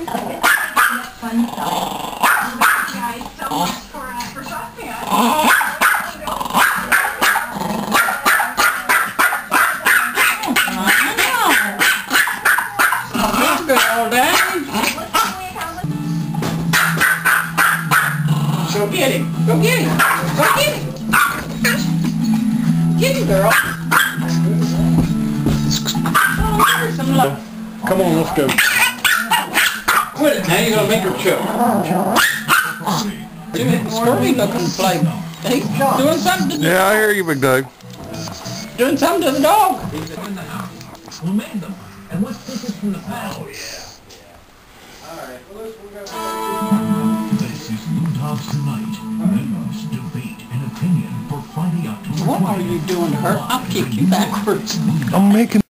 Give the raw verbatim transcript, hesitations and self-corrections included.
Go get him. Go get him. Go get him. Get him, girl. Come on, let's go. Quit it. Now you're going to make her choke. Squirmy looking play. He's doing something to the Yeah, I hear you, Big Dog. Doing something to the dog. Who made them? And what's this from the past? Oh, yeah. Alright, well, let's go. This is Moon Talks Tonight. News, debate, and opinion for Friday, October twentieth. What are you doing to her? I'll kick you backwards. I'm making